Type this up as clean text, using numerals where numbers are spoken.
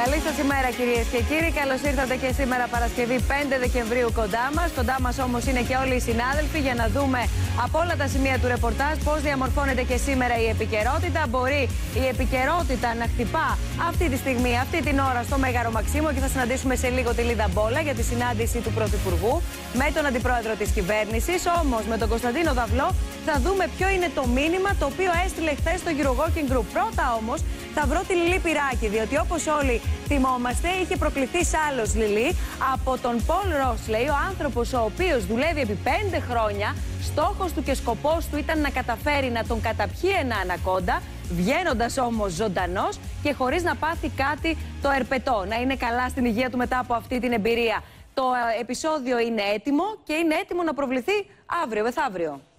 Καλή σας ημέρα, κυρίες και κύριοι. Καλώς ήρθατε και σήμερα Παρασκευή 5 Δεκεμβρίου κοντά μας. Κοντά μας όμως είναι και όλοι οι συνάδελφοι για να δούμε από όλα τα σημεία του ρεπορτάζ πώς διαμορφώνεται και σήμερα η επικαιρότητα. Μπορεί η επικαιρότητα να χτυπά αυτή τη στιγμή, αυτή την ώρα στο Μέγαρο Μαξίμου και θα συναντήσουμε σε λίγο τη Λίδα Μπόλα για τη συνάντηση του Πρωθυπουργού με τον Αντιπρόεδρο της Κυβέρνησης. Όμως με τον Κωνσταντίνο Δαυλό θα δούμε ποιο είναι το μήνυμα το οποίο έστειλε χθες στο Euro Walking Group. Πρώτα όμως θα βρω τη Λιλή Πυράκη, διότι όπως όλοι θυμόμαστε, είχε προκληθεί άλλος Λιλή από τον Πολ Ρόσλεϊ, ο άνθρωπος ο οποίος δουλεύει επί 5 χρόνια. Στόχος του και σκοπός του ήταν να καταφέρει να τον καταπιεί ένα ανακόντα, βγαίνοντας όμως ζωντανός και χωρίς να πάθει κάτι το ερπετό. Να είναι καλά στην υγεία του μετά από αυτή την εμπειρία. Το επεισόδιο είναι έτοιμο και είναι έτοιμο να προβληθεί αύριο, μεθαύριο.